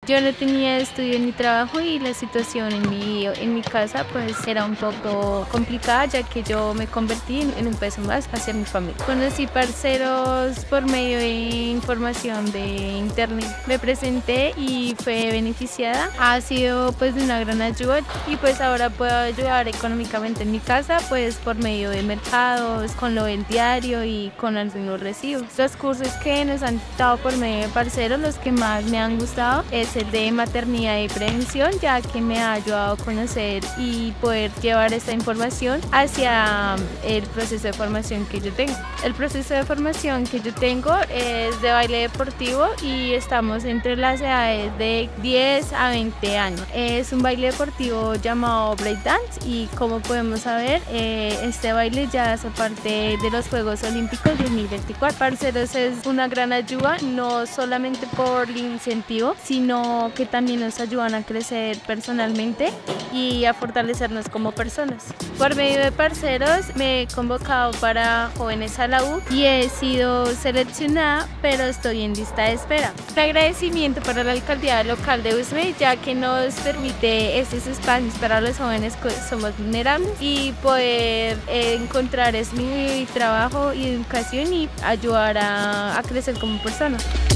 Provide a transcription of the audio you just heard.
Yo no tenía estudio ni trabajo y la situación en mi casa pues era un poco complicada, ya que yo me convertí en un peso más hacia mi familia. Conocí parceros por medio de información de internet. Me presenté y fue beneficiada. Ha sido pues de una gran ayuda y pues ahora puedo ayudar económicamente en mi casa pues por medio de mercados, con lo del diario y con algunos recibos. Los cursos que nos han dado por medio de parceros, los que más me han gustado es el de maternidad y prevención, ya que me ha ayudado a conocer y poder llevar esta información hacia el proceso de formación que yo tengo. El proceso de formación que yo tengo es de baile deportivo y estamos entre las edades de 10 a 20 años. Es un baile deportivo llamado breakdance y como podemos saber, este baile ya hace parte de los Juegos Olímpicos 2024. Parceros es una gran ayuda, no solamente por el incentivo, sino que también nos ayudan a crecer personalmente y a fortalecernos como personas. Por medio de parceros me he convocado para Jóvenes a la U y he sido seleccionada, pero estoy en lista de espera. Un agradecimiento para la alcaldía local de Usme, ya que nos permite estos espacios para los jóvenes que somos vulnerables y poder encontrar mi trabajo y educación y ayudar a crecer como persona.